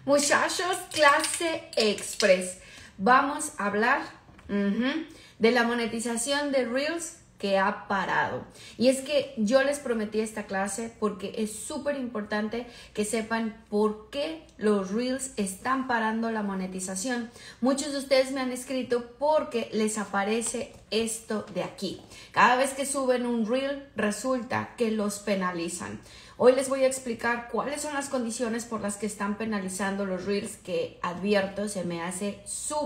Muchachos, clase express. Vamos a hablar de la monetización de Reels que ha parado. Y es que yo les prometí esta clase porque es súper importante que sepan por qué los Reels están parando la monetización. Muchos de ustedes me han escrito porque les aparece esto de aquí. Cada vez que suben un Reel, resulta que los penalizan. Hoy les voy a explicar cuáles son las condiciones por las que están penalizando los Reels, que advierto, se me hace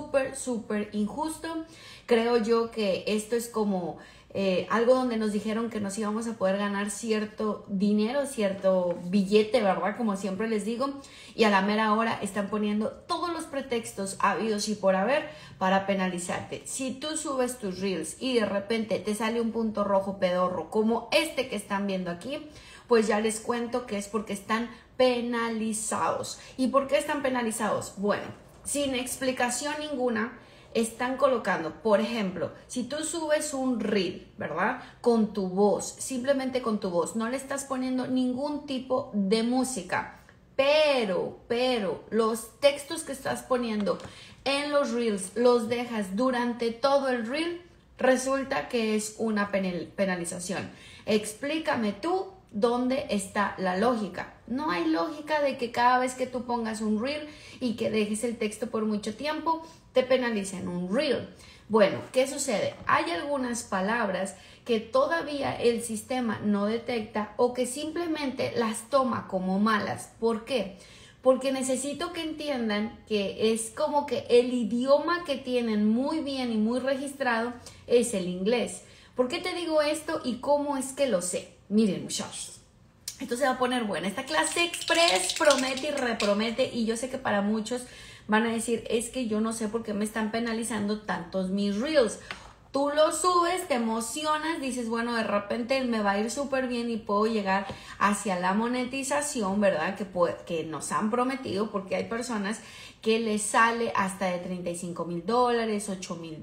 súper injusto. Creo yo que esto es como algo donde nos dijeron que nos íbamos a poder ganar cierto dinero, cierto billete, ¿verdad? Como siempre les digo, y a la mera hora están poniendo todos los pretextos habidos y por haber para penalizarte. Si tú subes tus Reels y de repente te sale un punto rojo pedorro como este que están viendo aquí, pues ya les cuento que es porque están penalizados. ¿Y por qué están penalizados? Bueno, sin explicación ninguna, están colocando, por ejemplo, si tú subes un reel, ¿verdad? Con tu voz, simplemente con tu voz, no le estás poniendo ningún tipo de música, pero los textos que estás poniendo en los reels los dejas durante todo el reel, resulta que es una penalización. Explícame tú ¿dónde está la lógica? No hay lógica de que cada vez que tú pongas un reel y que dejes el texto por mucho tiempo, te penalicen un reel. Bueno, ¿qué sucede? Hay algunas palabras que todavía el sistema no detecta o que simplemente las toma como malas. ¿Por qué? Porque necesito que entiendan que es como que el idioma que tienen muy bien y muy registrado es el inglés. ¿Por qué te digo esto y cómo es que lo sé? Miren, muchachos, esto se va a poner buena. Esta clase express promete y repromete, y yo sé que para muchos van a decir, es que yo no sé por qué me están penalizando tantos mis reels. Tú lo subes, te emocionas, dices, bueno, de repente me va a ir súper bien y puedo llegar hacia la monetización, ¿verdad? Que nos han prometido, porque hay personas que les sale hasta de $35,000, $8,000,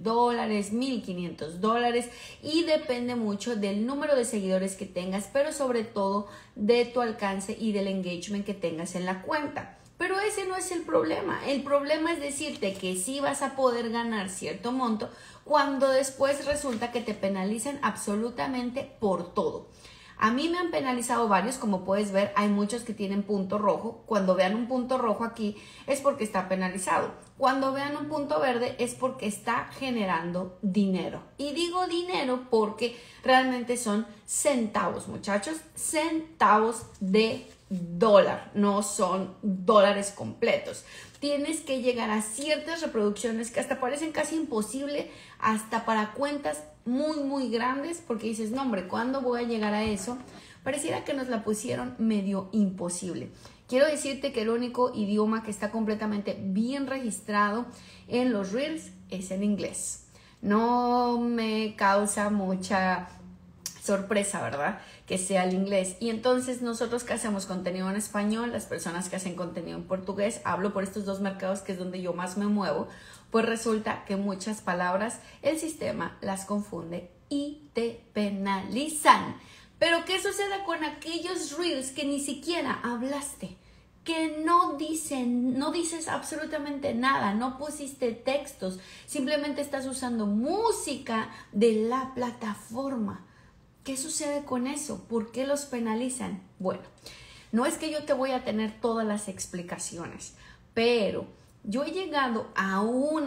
$1,500, y depende mucho del número de seguidores que tengas, pero sobre todo de tu alcance y del engagement que tengas en la cuenta. Pero ese no es el problema. El problema es decirte que sí vas a poder ganar cierto monto cuando después resulta que te penalizan absolutamente por todo. A mí me han penalizado varios, como puedes ver, hay muchos que tienen punto rojo. Cuando vean un punto rojo aquí es porque está penalizado. Cuando vean un punto verde es porque está generando dinero. Y digo dinero porque realmente son centavos, muchachos, centavos de dólar, no son dólares completos. Tienes que llegar a ciertas reproducciones que hasta parecen casi imposible, hasta para cuentas muy grandes, porque dices, no hombre, ¿cuándo voy a llegar a eso? Pareciera que nos la pusieron medio imposible. Quiero decirte que el único idioma que está completamente bien registrado en los Reels es el inglés. No me causa mucha sorpresa, ¿verdad? Que sea el inglés. Y entonces nosotros que hacemos contenido en español, las personas que hacen contenido en portugués, hablo por estos dos mercados que es donde yo más me muevo, pues resulta que muchas palabras el sistema las confunde y te penalizan. Pero ¿qué sucede con aquellos reels que ni siquiera hablaste? Que no dices absolutamente nada, no pusiste textos, simplemente estás usando música de la plataforma. ¿Qué sucede con eso? ¿Por qué los penalizan? Bueno, no es que yo te voy a tener todas las explicaciones, pero yo he llegado a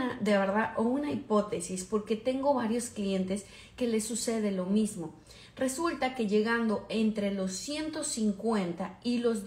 una hipótesis, porque tengo varios clientes que les sucede lo mismo. Resulta que llegando entre los 150 y los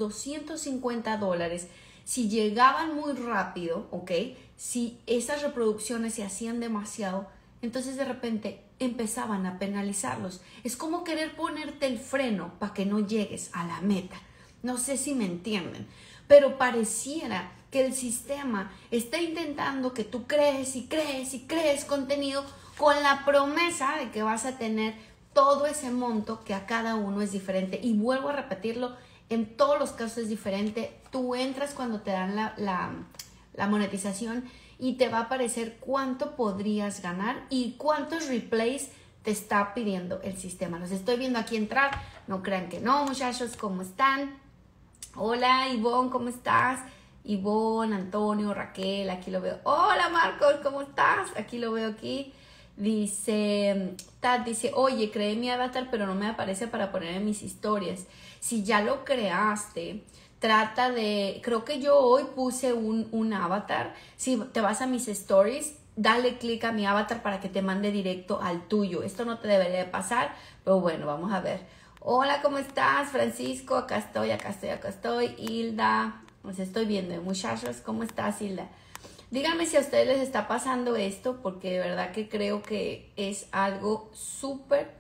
$250, si llegaban muy rápido, ¿ok? Si esas reproducciones se hacían demasiado, entonces de repente empezaban a penalizarlos. Es como querer ponerte el freno para que no llegues a la meta. No sé si me entienden, pero pareciera que el sistema está intentando que tú crees contenido con la promesa de que vas a tener todo ese monto, que a cada uno es diferente. Y vuelvo a repetirlo, en todos los casos es diferente. Tú entras cuando te dan la monetización y te va a aparecer cuánto podrías ganar y cuántos replays te está pidiendo el sistema. Los estoy viendo aquí entrar, no crean que no, muchachos, ¿cómo están? Hola, Ivonne, ¿cómo estás? Ivonne, Antonio, Raquel, aquí lo veo. Hola Marcos, ¿cómo estás? Aquí lo veo aquí. Dice, Tat dice, oye, creé mi avatar pero no me aparece para poner en mis historias. Si ya lo creaste, trata de, creo que yo hoy puse un avatar. Si te vas a mis stories, dale clic a mi avatar para que te mande directo al tuyo. Esto no te debería de pasar, pero bueno, vamos a ver. Hola, ¿cómo estás, Francisco? Acá estoy. Hilda, os estoy viendo, muchachos. ¿Cómo estás, Hilda? Díganme si a ustedes les está pasando esto, porque de verdad que creo que es algo súper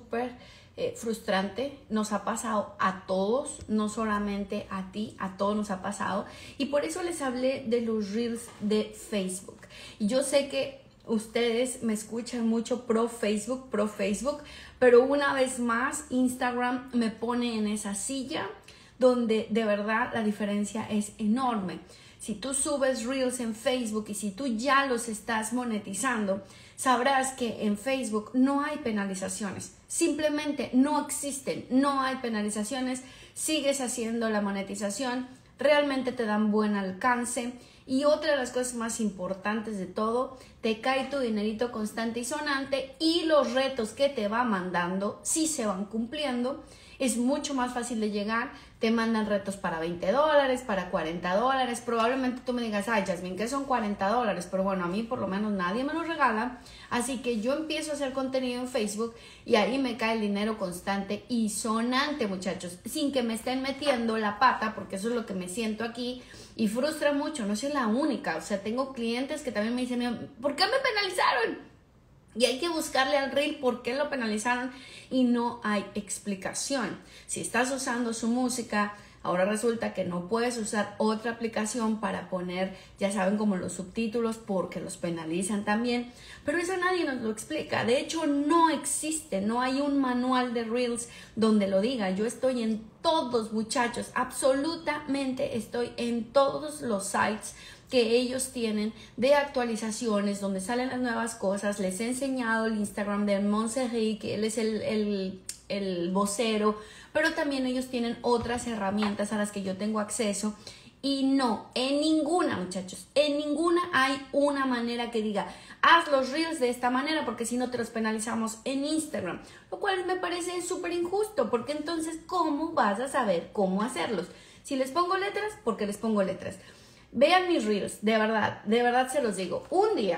frustrante. Nos ha pasado a todos, no solamente a ti, a todos nos ha pasado. Y por eso les hablé de los Reels de Facebook. Y yo sé que ustedes me escuchan mucho pro Facebook, pero una vez más Instagram me pone en esa silla donde de verdad la diferencia es enorme. Si tú subes Reels en Facebook y si tú ya los estás monetizando, sabrás que en Facebook no hay penalizaciones. Simplemente no existen, no hay penalizaciones. Sigues haciendo la monetización, realmente te dan buen alcance. Y otra de las cosas más importantes de todo, te cae tu dinerito constante y sonante y los retos que te va mandando, si se van cumpliendo, es mucho más fácil de llegar. Te mandan retos para $20, para $40. Probablemente tú me digas, ay, Yasmín, que son $40, pero bueno, a mí por lo menos nadie me los regala. Así que yo empiezo a hacer contenido en Facebook y ahí me cae el dinero constante y sonante, muchachos, sin que me estén metiendo la pata, porque eso es lo que me siento aquí y frustra mucho. No soy la única, o sea, tengo clientes que también me dicen, ¿por qué me penalizaron? Y hay que buscarle al reel por qué lo penalizaron y no hay explicación. Si estás usando su música, ahora resulta que no puedes usar otra aplicación para poner, ya saben, como los subtítulos porque los penalizan también. Pero eso nadie nos lo explica. De hecho, no existe, no hay un manual de Reels donde lo diga. Yo estoy en todos, muchachos, absolutamente estoy en todos los sites que ellos tienen de actualizaciones donde salen las nuevas cosas. Les he enseñado el Instagram de Montserrat, que él es el vocero, pero también ellos tienen otras herramientas a las que yo tengo acceso y no, en ninguna, muchachos, en ninguna hay una manera que diga haz los reels de esta manera porque si no te los penalizamos en Instagram, lo cual me parece súper injusto porque entonces ¿cómo vas a saber cómo hacerlos? Si les pongo letras, porque les pongo letras. Vean mis reels, de verdad se los digo. Un día,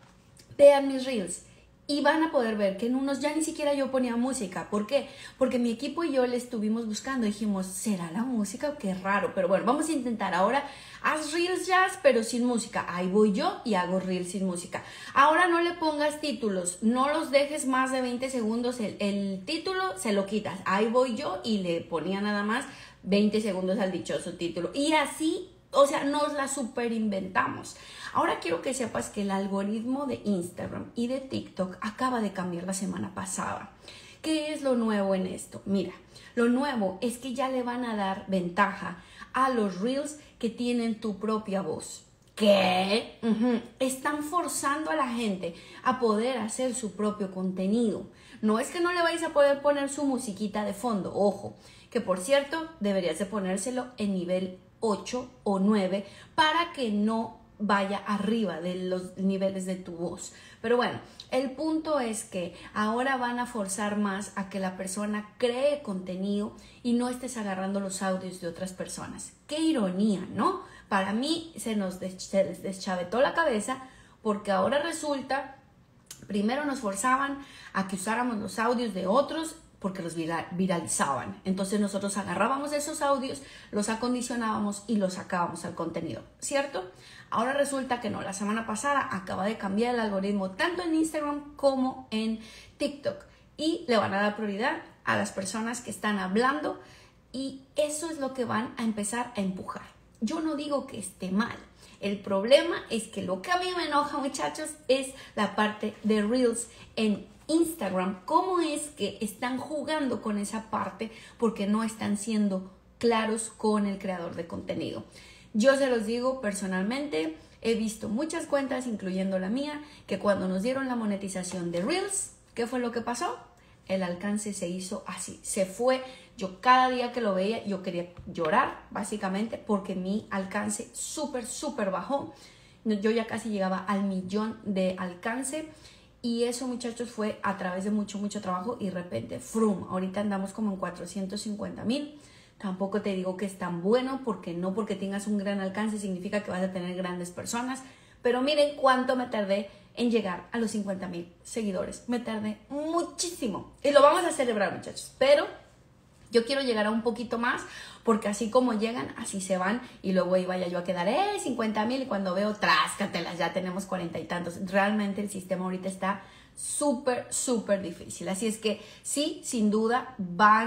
vean mis reels y van a poder ver que en unos ya ni siquiera yo ponía música. ¿Por qué? Porque mi equipo y yo le estuvimos buscando. Dijimos, ¿será la música? Qué raro. Pero bueno, vamos a intentar. Ahora, haz reels jazz, pero sin música. Ahí voy yo y hago reels sin música. Ahora no le pongas títulos. No los dejes más de 20 segundos. El título se lo quitas. Ahí voy yo y le ponía nada más 20 segundos al dichoso título. Y así, o sea, nos la super inventamos. Ahora quiero que sepas que el algoritmo de Instagram y de TikTok acaba de cambiar la semana pasada. ¿Qué es lo nuevo en esto? Mira, lo nuevo es que ya le van a dar ventaja a los reels que tienen tu propia voz. ¿Qué? Están forzando a la gente a poder hacer su propio contenido. No es que no le vais a poder poner su musiquita de fondo, ojo, que por cierto deberías de ponérselo en nivel 8 o 9 para que no vaya arriba de los niveles de tu voz. Pero bueno, el punto es que ahora van a forzar más a que la persona cree contenido y no estés agarrando los audios de otras personas. Qué ironía, ¿no? Para mí se les deschavetó la cabeza porque ahora resulta, primero nos forzaban a que usáramos los audios de otros porque los viralizaban. Entonces nosotros agarrábamos esos audios, los acondicionábamos y los sacábamos al contenido, ¿cierto? Ahora resulta que no. La semana pasada acaba de cambiar el algoritmo tanto en Instagram como en TikTok y le van a dar prioridad a las personas que están hablando y eso es lo que van a empezar a empujar. Yo no digo que esté mal. El problema es que lo que a mí me enoja, muchachos, es la parte de Reels en Instagram. ¿Cómo es que están jugando con esa parte? Porque no están siendo claros con el creador de contenido. Yo se los digo personalmente, he visto muchas cuentas, incluyendo la mía, que cuando nos dieron la monetización de Reels, ¿qué fue lo que pasó? El alcance se hizo así, se fue Yo cada día que lo veía, yo quería llorar, básicamente, porque mi alcance súper bajó. Yo ya casi llegaba al 1,000,000 de alcance. Y eso, muchachos, fue a través de mucho trabajo y de repente, ¡frum! Ahorita andamos como en 450,000. Tampoco te digo que es tan bueno, porque no porque tengas un gran alcance significa que vas a tener grandes personas. Pero miren cuánto me tardé en llegar a los 50,000 seguidores. Me tardé muchísimo. Y lo vamos a celebrar, muchachos. Pero yo quiero llegar a un poquito más, porque así como llegan, así se van. Y luego ahí vaya yo a quedar, 50,000. Y cuando veo, tráscatelas, ya tenemos 40 y tantos. Realmente el sistema ahorita está súper difícil. Así es que sí, sin duda,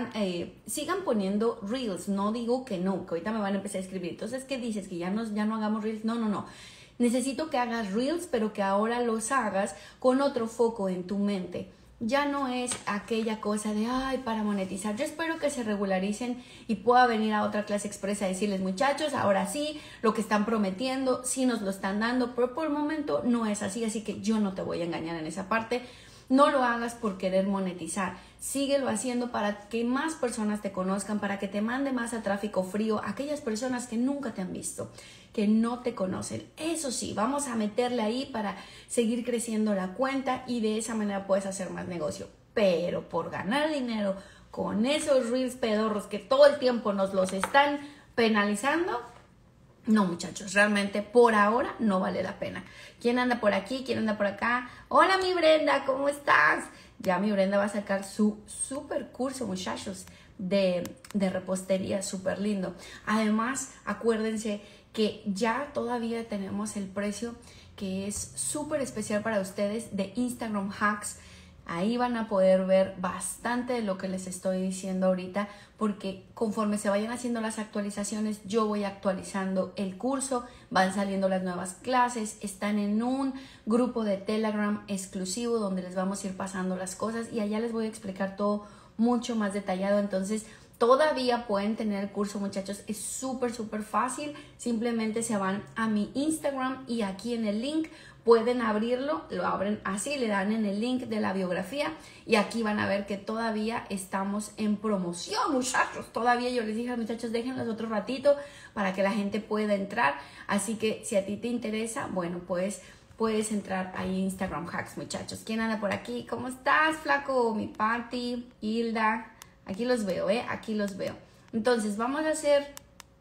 sigan poniendo reels. No digo que no, que ahorita me van a empezar a escribir. Entonces, ¿qué dices? ¿Que ya no hagamos reels? No. Necesito que hagas reels, pero que ahora los hagas con otro foco en tu mente. Ya no es aquella cosa de, para monetizar. Yo espero que se regularicen y pueda venir a otra clase expresa a decirles, muchachos, ahora sí, lo que están prometiendo, sí nos lo están dando, pero por el momento no es así, así que yo no te voy a engañar en esa parte. No lo hagas por querer monetizar. Síguelo haciendo para que más personas te conozcan, para que te mande más a tráfico frío aquellas personas que nunca te han visto, que no te conocen. Eso sí, vamos a meterle ahí para seguir creciendo la cuenta y de esa manera puedes hacer más negocio. Pero por ganar dinero con esos reels pedorros que todo el tiempo nos los están penalizando, no, muchachos, realmente por ahora no vale la pena. ¿Quién anda por aquí? ¿Quién anda por acá? Hola, mi Brenda, ¿cómo estás? Ya mi Brenda va a sacar su super curso, muchachos, de repostería, súper lindo. Además, acuérdense que ya todavía tenemos el precio que es súper especial para ustedes de Instagram Hacks. Ahí van a poder ver bastante de lo que les estoy diciendo ahorita, porque conforme se vayan haciendo las actualizaciones, yo voy actualizando el curso, van saliendo las nuevas clases, están en un grupo de Telegram exclusivo donde les vamos a ir pasando las cosas y allá les voy a explicar todo mucho más detallado. Entonces, todavía pueden tener el curso, muchachos, es súper fácil. Simplemente se van a mi Instagram y aquí en el link pueden abrirlo, lo abren así, le dan en el link de la biografía y aquí van a ver que todavía estamos en promoción, muchachos. Todavía yo les dije a los muchachos, déjenlos otro ratito para que la gente pueda entrar. Así que si a ti te interesa, bueno, pues puedes entrar ahí a Instagram Hacks, muchachos. ¿Quién anda por aquí? ¿Cómo estás, flaco? Mi Patti, Hilda. Aquí los veo, aquí los veo. Entonces, ¿vamos a hacer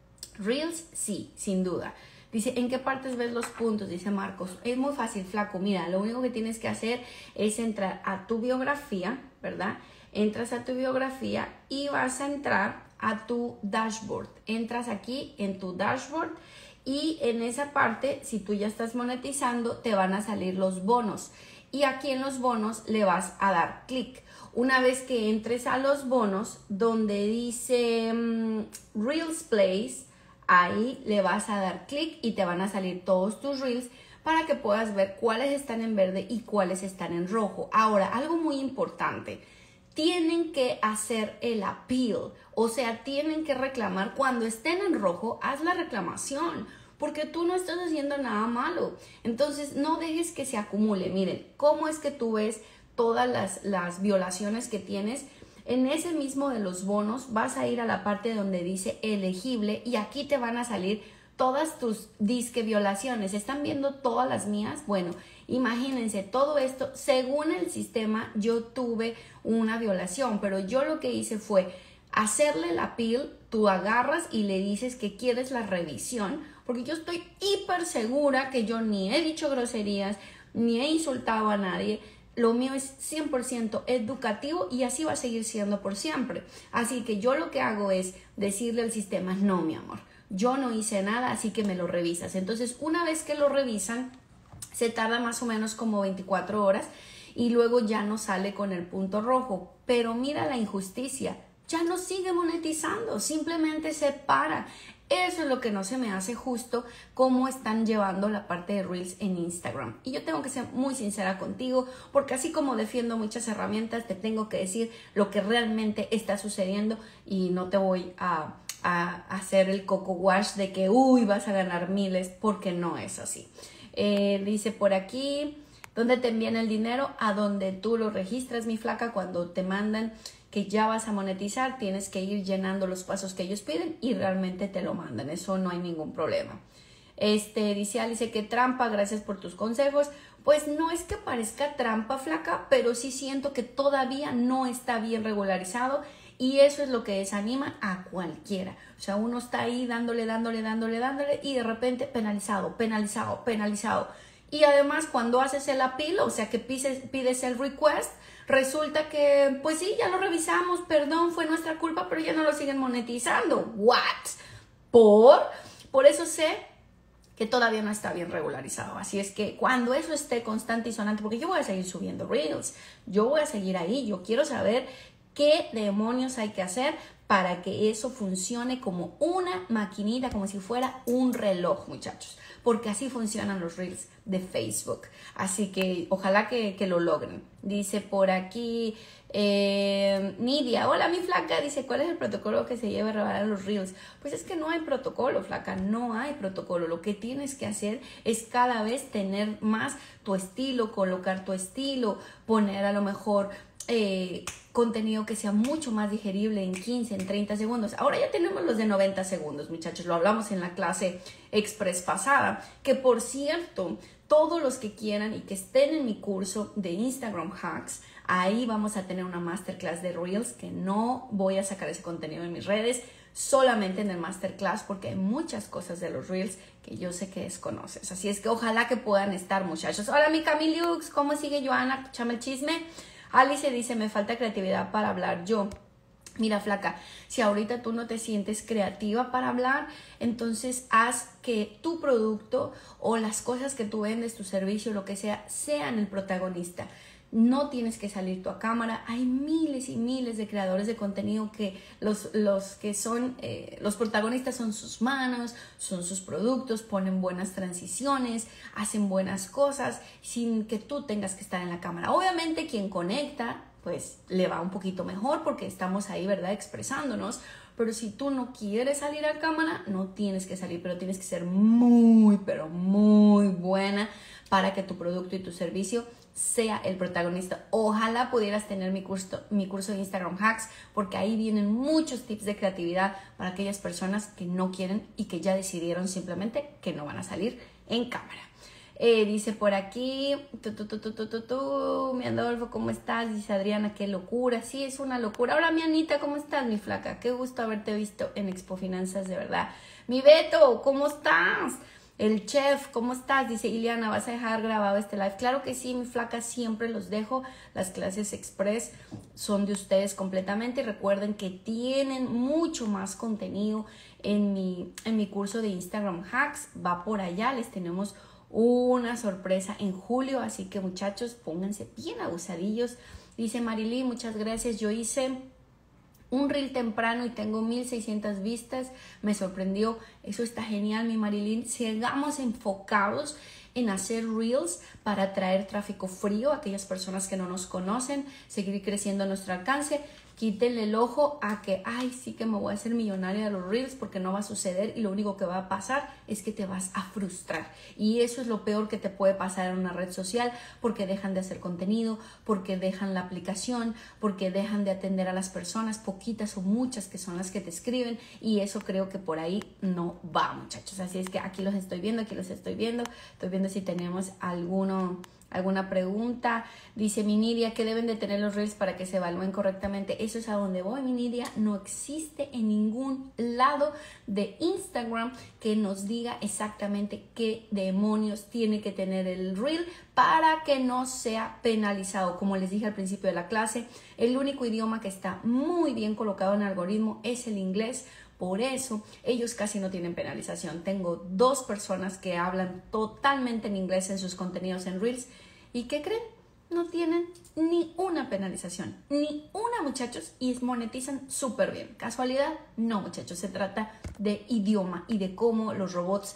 reels? Sí, sin duda. Dice, ¿en qué partes ves los puntos? Dice Marcos. Es muy fácil, flaco. Mira, lo único que tienes que hacer es entrar a tu biografía, ¿verdad? Entras a tu biografía y vas a entrar a tu dashboard. Entras aquí en tu dashboard y en esa parte, si tú ya estás monetizando, te van a salir los bonos. Y aquí en los bonos le vas a dar clic. Una vez que entres a los bonos, donde dice Reels Plays, ahí le vas a dar clic y te van a salir todos tus reels para que puedas ver cuáles están en verde y cuáles están en rojo. Ahora, algo muy importante, tienen que hacer el appeal, o sea, tienen que reclamar. Cuando estén en rojo, haz la reclamación, porque tú no estás haciendo nada malo. Entonces, no dejes que se acumule. Miren, ¿cómo es que tú ves todas las violaciones que tienes? En ese mismo de los bonos vas a ir a la parte donde dice elegible y aquí te van a salir todas tus disque violaciones. ¿Están viendo todas las mías? Bueno, imagínense todo esto. Según el sistema, yo tuve una violación, pero yo lo que hice fue hacerle el appeal. Tú agarras y le dices que quieres la revisión, porque yo estoy hiper segura que yo ni he dicho groserías, ni he insultado a nadie. Lo mío es 100% educativo y así va a seguir siendo por siempre. Así que yo lo que hago es decirle al sistema, no, mi amor, yo no hice nada, así que me lo revisas. Entonces, una vez que lo revisan, se tarda más o menos como 24 horas y luego ya no sale con el punto rojo. Pero mira la injusticia, ya no sigue monetizando, simplemente se para. Eso es lo que no se me hace justo, cómo están llevando la parte de Reels en Instagram. Y yo tengo que ser muy sincera contigo, porque así como defiendo muchas herramientas, te tengo que decir lo que realmente está sucediendo y no te voy a hacer el coco wash de que, uy, vas a ganar miles, porque no es así. Dice por aquí, ¿dónde te envían el dinero? A donde tú lo registras, mi flaca, cuando te mandan que ya vas a monetizar, tienes que ir llenando los pasos que ellos piden y realmente te lo mandan. Eso no hay ningún problema. Dice que trampa, gracias por tus consejos. Pues no es que parezca trampa, flaca, pero sí siento que todavía no está bien regularizado y eso es lo que desanima a cualquiera. O sea, uno está ahí dándole y de repente penalizado. Y además cuando haces el appeal, o sea que pides el request, resulta que pues sí, ya lo revisamos, perdón, fue nuestra culpa, pero ya no lo siguen monetizando. ¿What? Por eso sé que todavía no está bien regularizado. Así es que cuando eso esté constante y sonante, porque yo voy a seguir subiendo Reels, yo voy a seguir ahí, yo quiero saber qué demonios hay que hacer para que eso funcione como una maquinita, como si fuera un reloj, muchachos. Porque así funcionan los Reels de Facebook. Así que ojalá que lo logren. Dice por aquí Nidia, hola mi flaca, dice, ¿cuál es el protocolo que se lleva a revelar los Reels? Pues es que no hay protocolo, flaca, no hay protocolo. Lo que tienes que hacer es cada vez tener más tu estilo, colocar tu estilo, poner a lo mejor contenido que sea mucho más digerible en 15, en 30 segundos. Ahora ya tenemos los de 90 segundos, muchachos. Lo hablamos en la clase express pasada. Que por cierto, todos los que quieran y que estén en mi curso de Instagram Hacks, ahí vamos a tener una masterclass de Reels, que no voy a sacar ese contenido en mis redes, solamente en el masterclass, porque hay muchas cosas de los Reels que yo sé que desconoces. Así es que ojalá que puedan estar, muchachos. Hola mi Camiliux, ¿cómo sigue Joana? Escúchame el chisme. Alice dice, me falta creatividad para hablar yo. Mira, flaca, si ahorita tú no te sientes creativa para hablar, entonces haz que tu producto o las cosas que tú vendes, tu servicio, lo que sea, sean el protagonista. No tienes que salir tú a cámara. Hay miles y miles de creadores de contenido que los protagonistas son sus manos, son sus productos, ponen buenas transiciones, hacen buenas cosas sin que tú tengas que estar en la cámara. Obviamente quien conecta, pues le va un poquito mejor porque estamos ahí, ¿verdad? Expresándonos. Pero si tú no quieres salir a cámara, no tienes que salir, pero tienes que ser muy, pero muy buena para que tu producto y tu servicio sea el protagonista. Ojalá pudieras tener mi curso de Instagram Hacks, porque ahí vienen muchos tips de creatividad para aquellas personas que no quieren y que ya decidieron simplemente que no van a salir en cámara. Dice por aquí, mi Adolfo, ¿cómo estás? Dice Adriana, qué locura. Sí, es una locura. Hola, mi Anita, ¿cómo estás, mi flaca? Qué gusto haberte visto en Expo Finanzas, de verdad. Mi Beto, ¿cómo estás? El chef, ¿cómo estás? Dice Ileana, ¿vas a dejar grabado este live? Claro que sí, mi flaca, siempre los dejo. Las clases express son de ustedes completamente. Y recuerden que tienen mucho más contenido en mi curso de Instagram Hacks. Va por allá, les tenemos una sorpresa en julio, así que muchachos, pónganse bien abusadillos. Dice Marilyn, muchas gracias. Yo hice un reel temprano y tengo 1600 vistas, me sorprendió. Eso está genial, mi Marilyn. Sigamos enfocados en hacer reels para atraer tráfico frío a aquellas personas que no nos conocen, seguir creciendo nuestro alcance. Quítenle el ojo a que, ay, sí que me voy a hacer millonaria de los reels, porque no va a suceder y lo único que va a pasar es que te vas a frustrar. Y eso es lo peor que te puede pasar en una red social, porque dejan de hacer contenido, porque dejan la aplicación, porque dejan de atender a las personas, poquitas o muchas que son las que te escriben, y eso creo que por ahí no va, muchachos. Así es que aquí los estoy viendo, estoy viendo si tenemos alguna pregunta. Dice mi Nidia, ¿qué deben de tener los reels para que se evalúen correctamente? Eso es a donde voy, mi Nidia. No existe en ningún lado de Instagram que nos diga exactamente qué demonios tiene que tener el reel para que no sea penalizado. Como les dije al principio de la clase, el único idioma que está muy bien colocado en el algoritmo es el inglés. Por eso ellos casi no tienen penalización. Tengo 2 personas que hablan totalmente en inglés en sus contenidos en Reels. ¿Y qué creen? No tienen ni una penalización. Ni una, muchachos. Y monetizan súper bien. ¿Casualidad? No, muchachos. Se trata de idioma y de cómo los robots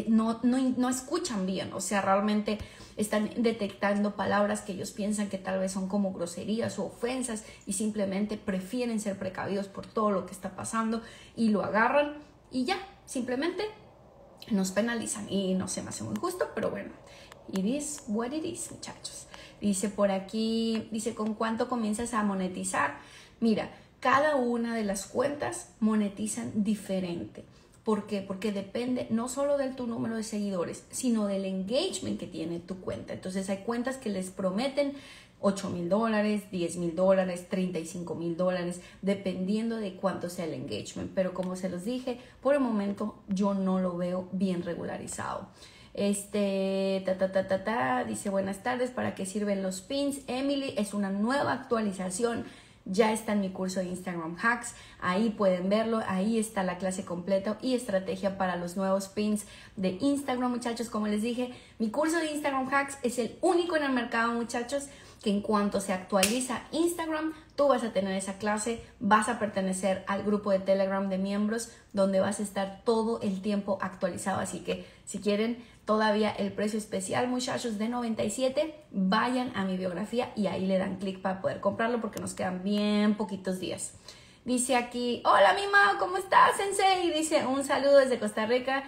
no escuchan bien. O sea, realmente están detectando palabras que ellos piensan que tal vez son como groserías o ofensas y simplemente prefieren ser precavidos por todo lo que está pasando y lo agarran y ya, simplemente nos penalizan y no se me hace muy justo, pero bueno, it is what it is, muchachos. Dice por aquí, dice, ¿con cuánto comienzas a monetizar? Mira, cada una de las cuentas monetizan diferente. ¿Por qué? Porque depende no solo de tu número de seguidores, sino del engagement que tiene tu cuenta. Entonces hay cuentas que les prometen $8,000, $10,000, $35,000, dependiendo de cuánto sea el engagement. Pero como se los dije, por el momento yo no lo veo bien regularizado. Dice buenas tardes, ¿para qué sirven los pins? Emily, es una nueva actualización. Ya está en mi curso de Instagram Hacks, ahí pueden verlo, ahí está la clase completa y estrategia para los nuevos pins de Instagram, muchachos. Como les dije, mi curso de Instagram Hacks es el único en el mercado, muchachos, que en cuanto se actualiza Instagram, tú vas a tener esa clase, vas a pertenecer al grupo de Telegram de miembros, donde vas a estar todo el tiempo actualizado. Así que si quieren todavía el precio especial, muchachos, de $97, vayan a mi biografía y ahí le dan clic para poder comprarlo, porque nos quedan bien poquitos días. Dice aquí, hola Mima, ¿cómo estás, Sensei? Dice, un saludo desde Costa Rica,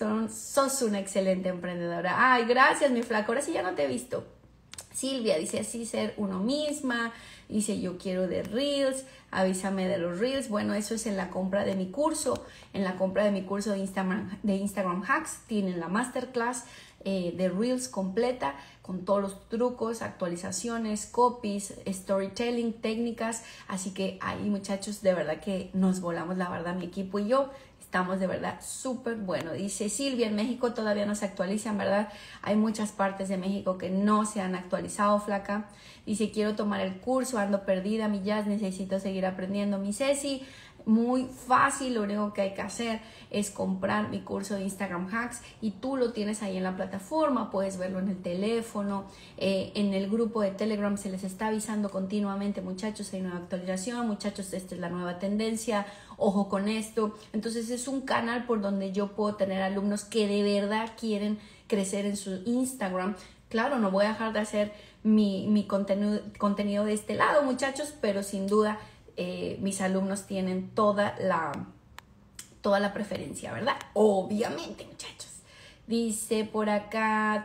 sos una excelente emprendedora. Ay, gracias, mi flaco, ahora sí ya no te he visto. Silvia dice, así ser uno misma. Dice, yo quiero de Reels, avísame de los Reels. Bueno, eso es en la compra de mi curso. En la compra de mi curso de Instagram Hacks tienen la masterclass de Reels completa, con todos los trucos, actualizaciones, copies, storytelling, técnicas. Así que ahí, muchachos, de verdad que nos volamos, la verdad, mi equipo y yo. Estamos de verdad súper bueno. Dice Silvia, en México todavía no se actualizan, ¿verdad? Hay muchas partes de México que no se han actualizado, flaca. Dice, quiero tomar el curso, ando perdida, mi Jazz, necesito seguir aprendiendo. Mi Ceci, muy fácil, lo único que hay que hacer es comprar mi curso de Instagram Hacks y tú lo tienes ahí en la plataforma, puedes verlo en el teléfono, en el grupo de Telegram se les está avisando continuamente, muchachos, hay nueva actualización, muchachos, esta es la nueva tendencia, ojo con esto. Entonces es un canal por donde yo puedo tener alumnos que de verdad quieren crecer en su Instagram. Claro, no voy a dejar de hacer mi contenido de este lado, muchachos, pero sin duda mis alumnos tienen toda la preferencia, ¿verdad? Obviamente, muchachos. Dice por acá,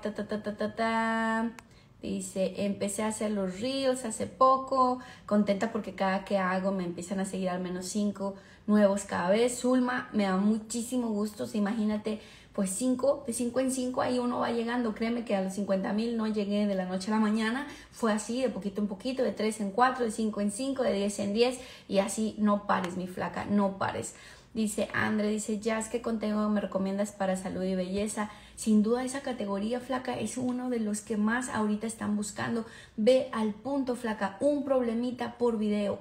dice, empecé a hacer los Reels hace poco, contenta porque cada que hago me empiezan a seguir al menos 5 nuevos cada vez. Zulma, me da muchísimo gusto, imagínate, pues de 5 en 5 ahí uno va llegando. Créeme que a los 50,000 no llegué de la noche a la mañana, fue así, de poquito en poquito, de 3 en 4, de 5 en 5, de 10 en 10 y así. No pares, mi flaca, no pares. Dice Andre, dice Jazz, ¿qué contenido me recomiendas para salud y belleza? Sin duda esa categoría, flaca, es uno de los que más ahorita están buscando. Ve al punto, flaca, un problemita por video.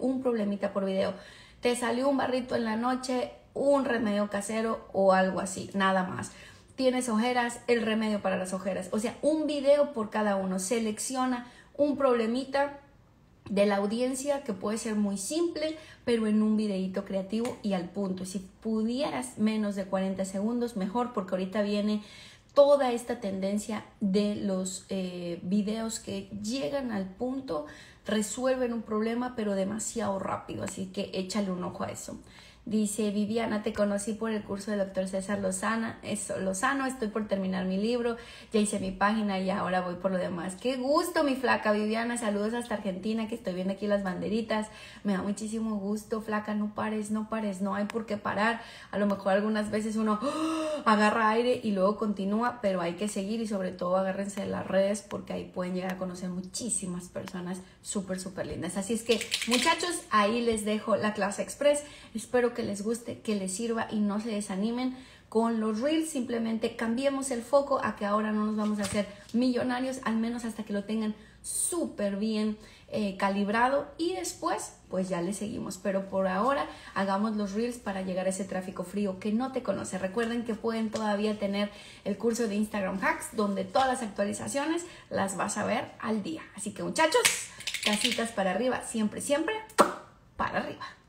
Te salió un barrito en la noche, un remedio casero o algo así, nada más. Tienes ojeras, el remedio para las ojeras. O sea, un video por cada uno. Selecciona un problemita de la audiencia que puede ser muy simple, pero en un videito creativo y al punto. Si pudieras menos de 40 segundos, mejor, porque ahorita viene toda esta tendencia de los videos que llegan al punto, resuelven un problema, pero demasiado rápido. Así que échale un ojo a eso. Dice Viviana, te conocí por el curso del Dr. César Lozano, estoy por terminar mi libro, ya hice mi página y ahora voy por lo demás. Qué gusto, mi flaca Viviana, saludos hasta Argentina, que estoy viendo aquí las banderitas, me da muchísimo gusto, flaca, no pares, no hay por qué parar. A lo mejor algunas veces uno agarra aire y luego continúa, pero hay que seguir y sobre todo agárrense de las redes porque ahí pueden llegar a conocer muchísimas personas súper lindas. Así es que, muchachos, ahí les dejo la clase express, espero que les guste, que les sirva y no se desanimen con los Reels. Simplemente cambiemos el foco a que ahora no nos vamos a hacer millonarios, al menos hasta que lo tengan súper bien calibrado y después pues ya le seguimos, pero por ahora hagamos los Reels para llegar a ese tráfico frío que no te conoce. Recuerden que pueden todavía tener el curso de Instagram Hacks donde todas las actualizaciones las vas a ver al día. Así que, muchachos, casitas para arriba, siempre para arriba.